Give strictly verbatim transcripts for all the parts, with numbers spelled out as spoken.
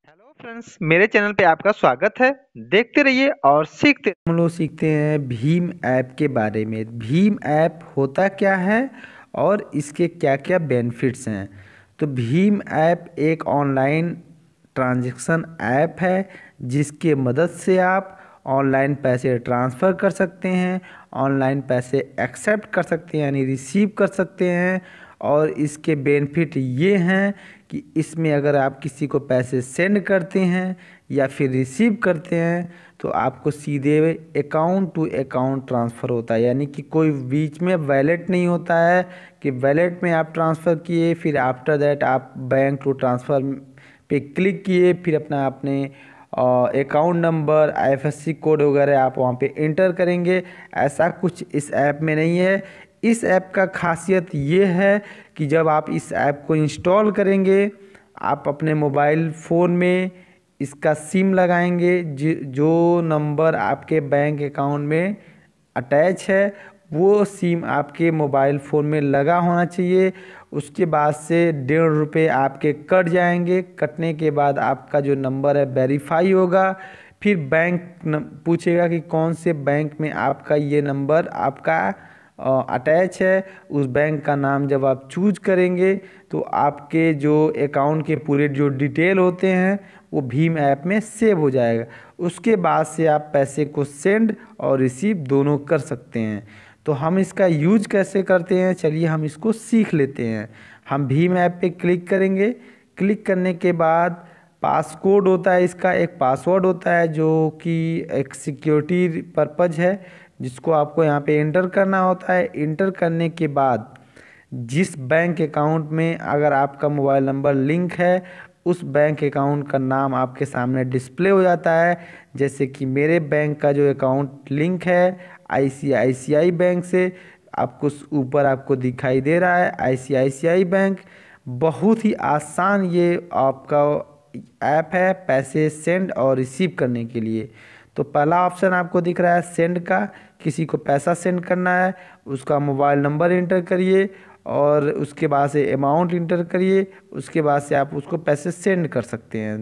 Hello friends, मेरे channel पे आपका स्वागत है। देखते रहिए और सीखते। हम लोग सीखते हैं भीम ऐप के बारे में। भीम ऐप होता क्या है और इसके क्या क्या बेनिफिट्स हैं। तो भीम ऐप एक ऑनलाइन ट्रांजैक्शन ऐप है जिसके मदद से आप ऑनलाइन पैसे ट्रांसफ़र कर सकते हैं, ऑनलाइन पैसे एक्सेप्ट कर सकते हैं यानी रिसीव कर सकते हैं। और इसके बेनिफिट ये हैं कि इसमें अगर आप किसी को पैसे सेंड करते हैं या फिर रिसीव करते हैं तो आपको सीधे अकाउंट टू अकाउंट ट्रांसफ़र होता है, यानी कि कोई बीच में वैलेट नहीं होता है कि वैलेट में आप ट्रांसफ़र किए फिर आफ्टर दैट आप बैंक टू ट्रांसफ़र पे क्लिक किए फिर अपना अपने अकाउंट नंबर आईएफएससी कोड वगैरह आप वहाँ पे इंटर करेंगे। ऐसा कुछ इस ऐप में नहीं है। इस ऐप का खासियत ये है कि जब आप इस ऐप को इंस्टॉल करेंगे आप अपने मोबाइल फ़ोन में इसका सिम लगाएंगे, जो नंबर आपके बैंक अकाउंट में अटैच है वो सिम आपके मोबाइल फ़ोन में लगा होना चाहिए। उसके बाद से डेढ़ रुपये आपके कट जाएंगे। कटने के बाद आपका जो नंबर है वेरीफाई होगा। फिर बैंक पूछेगा कि कौन से बैंक में आपका ये नंबर आपका अटैच है। उस बैंक का नाम जब आप चूज करेंगे तो आपके जो अकाउंट के पूरे जो डिटेल होते हैं वो भीम ऐप में सेव हो जाएगा। उसके बाद से आप पैसे को सेंड और रिसीव दोनों कर सकते हैं। तो हम इसका यूज कैसे करते हैं, चलिए हम इसको सीख लेते हैं। हम भीम ऐप पे क्लिक करेंगे। क्लिक करने के बाद पासकोड होता है, इसका एक पासवर्ड होता है जो कि एक सिक्योरिटी पर्पज़ है जिसको आपको यहाँ पे इंटर करना होता है। इंटर करने के बाद जिस बैंक अकाउंट में अगर आपका मोबाइल नंबर लिंक है उस बैंक अकाउंट का नाम आपके सामने डिस्प्ले हो जाता है। जैसे कि मेरे बैंक का जो अकाउंट लिंक है आईसीआईसीआई बैंक से, आपको ऊपर आपको दिखाई दे रहा है आईसीआईसीआई बैंक। बहुत ही आसान ये आपका ऐप है पैसे सेंड और रिसीव करने के लिए। तो पहला ऑप्शन आपको दिख रहा है सेंड का, किसी को पैसा सेंड करना है उसका मोबाइल नंबर इंटर करिए और उसके बाद से अमाउंट इंटर करिए, उसके बाद से आप उसको पैसे सेंड कर सकते हैं।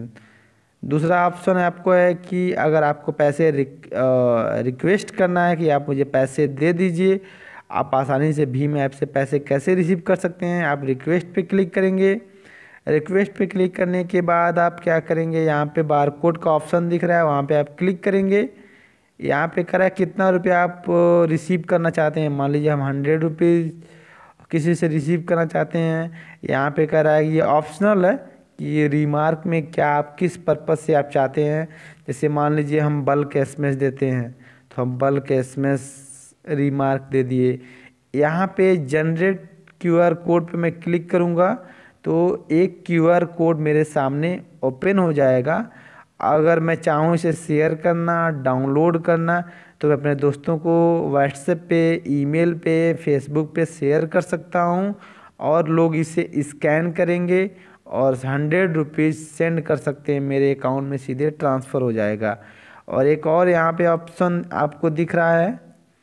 दूसरा ऑप्शन आपको है कि अगर आपको पैसे रिक, रिक्वेस्ट करना है कि आप मुझे पैसे दे दीजिए, आप आसानी से भीम ऐप से पैसे कैसे रिसीव कर सकते हैं। आप रिक्वेस्ट पे क्लिक करेंगे। रिक्वेस्ट पे क्लिक करने के बाद आप क्या करेंगे, यहाँ पे बार कोड का ऑप्शन दिख रहा है वहाँ पे आप क्लिक करेंगे। यहाँ पे करा कितना रुपया आप रिसीव करना चाहते हैं। मान लीजिए हम हंड्रेड रुपीज़ किसी से रिसीव करना चाहते हैं। यहाँ पे कह रहा है ये ऑप्शनल है कि ये रिमार्क में क्या आप किस पर्पज़ से आप चाहते हैं। जैसे मान लीजिए हम बल्क एसएमएस देते हैं तो हम बल्क एसएमएस रिमार्क दे दिए। यहाँ पे जनरेट क्यूआर कोड पे मैं क्लिक करूँगा तो एक क्यूआर कोड मेरे सामने ओपन हो जाएगा। अगर मैं चाहूँ इसे शेयर करना डाउनलोड करना तो मैं अपने दोस्तों को व्हाट्सएप पे ईमेल पे फेसबुक पे शेयर कर सकता हूँ और लोग इसे स्कैन करेंगे और हंड्रेड रुपीज़ सेंड कर सकते हैं, मेरे अकाउंट में सीधे ट्रांसफ़र हो जाएगा। और एक और यहाँ पे ऑप्शन आपको दिख रहा है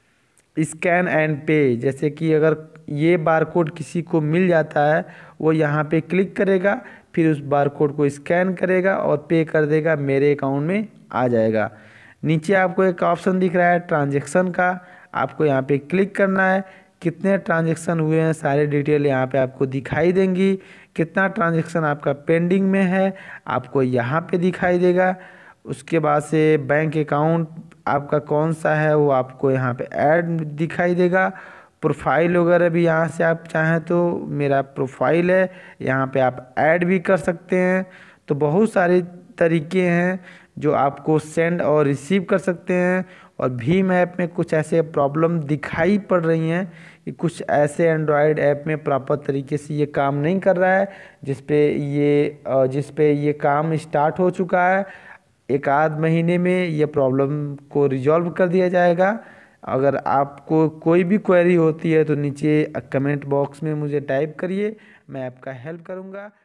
स्कैन एंड पे। जैसे कि अगर ये बारकोड किसी को मिल जाता है वो यहाँ पे क्लिक करेगा फिर उस बारकोड को स्कैन करेगा और पे कर देगा, मेरे अकाउंट में आ जाएगा। नीचे आपको एक ऑप्शन दिख रहा है ट्रांजैक्शन का, आपको यहाँ पे क्लिक करना है। कितने ट्रांजैक्शन हुए हैं सारे डिटेल यहाँ पे आपको दिखाई देंगी। कितना ट्रांजैक्शन आपका पेंडिंग में है आपको यहाँ पे दिखाई देगा। उसके बाद से बैंक अकाउंट आपका कौन सा है वो आपको यहाँ पे ऐड दिखाई देगा। प्रोफाइल वगैरह भी यहाँ से आप चाहें तो मेरा प्रोफाइल है यहाँ पे आप ऐड भी कर सकते हैं। तो बहुत सारे तरीके हैं जो आपको सेंड और रिसीव कर सकते हैं। और भीम ऐप में कुछ ऐसे प्रॉब्लम दिखाई पड़ रही हैं कि कुछ ऐसे एंड्रॉयड ऐप में प्रॉपर तरीके से ये काम नहीं कर रहा है जिस पे ये जिस पे ये काम स्टार्ट हो चुका है। एक आध महीने में ये प्रॉब्लम को रिजॉल्व कर दिया जाएगा। अगर आपको कोई भी क्वेरी होती है तो नीचे कमेंट बॉक्स में मुझे टाइप करिए, मैं आपका हेल्प करूँगा।